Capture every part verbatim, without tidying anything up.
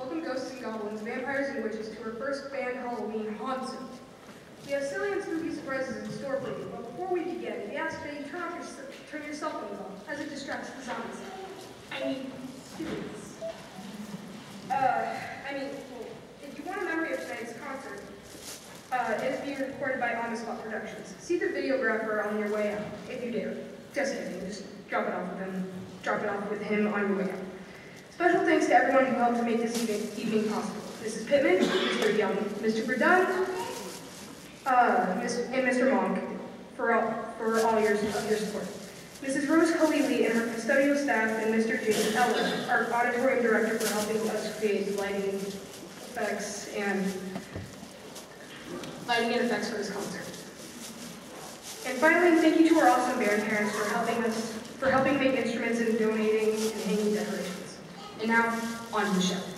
welcome ghosts and goblins, vampires and witches to our first band Halloween Haunts. We have silly and spooky surprises in store for you, but before we begin, we ask that you turn off your, turn your cell phones off, as it distracts the zombies. I mean, students. Uh, I mean, well, if you want a memory of tonight's concert, uh, it is being recorded by On The Spot Productions. See the videographer on your way out, if you dare. Just kidding, just drop it off with him. Drop it off with him on your way out. Special thanks to everyone who helped to make this evening, evening possible. Missus Pittman, Mister Young, Mister Verdun, uh, and Mister Monk for all, for all years of your support. Missus Rose Khalili and her custodial staff, and Mister Jason Eller, our auditorium director, for helping us create lighting effects and lighting and effects for this concert. And finally, thank you to our awesome band parents for helping us, for helping make instruments and donating and hanging decorations. And now, on to the show.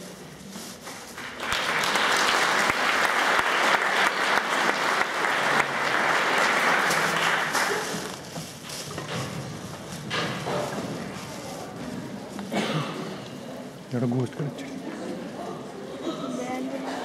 Gotta ghost collection.